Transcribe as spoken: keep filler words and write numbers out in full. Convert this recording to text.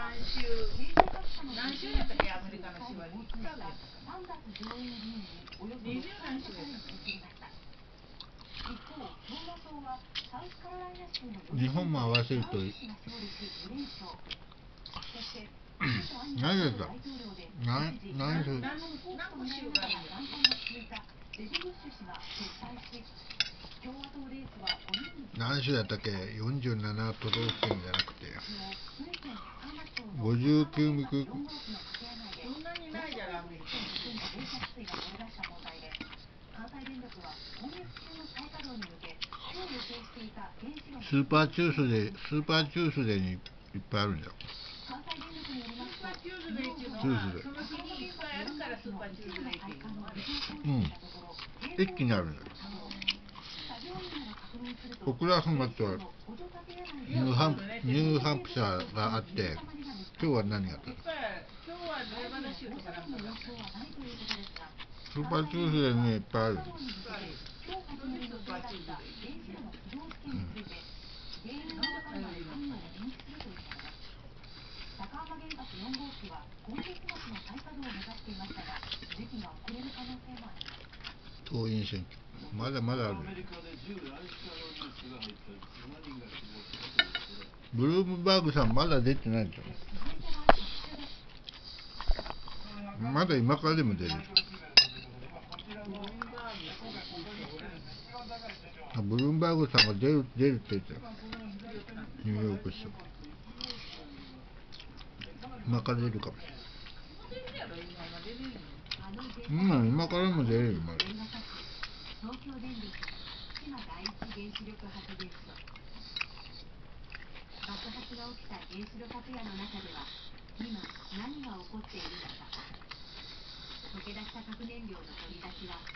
何週何週やったっけ、アメリカの州は。にじゅう何週やったか。 日本も合わせると何だった何何州何州やったっけ。よんじゅうなな都道府県じゃなくてごじゅうきゅう区。 そんなにないじゃん、アメリカ。 スーパーチュースデースーパーチュースデーにいっぱいあるんだよ。 スーパーチューズデーっていうのは、その日にいっぱいあるからスーパーチューズデーっていうのはね。 うん。一気にあるんだよ。オクラホマとニューハンニューハンプシャーがあって、今日は何があった？ 今日はネバダ州とかなんかだった。 スーパーチュースデーにいっぱいある。党員選挙まだまだある。ブルームバーグさんまだ出てないんじゃん。まだ今からでも出る。ブルームバーグさんが出る出るって言ってた。ニューヨーク市。今から出るかもしれない。うん、今からも出るよ。まだ東京電力福島第一原子力発電所。爆発が起きた原子力発屋の中では今何が起こっているのか。溶け出した核燃料の取り出しは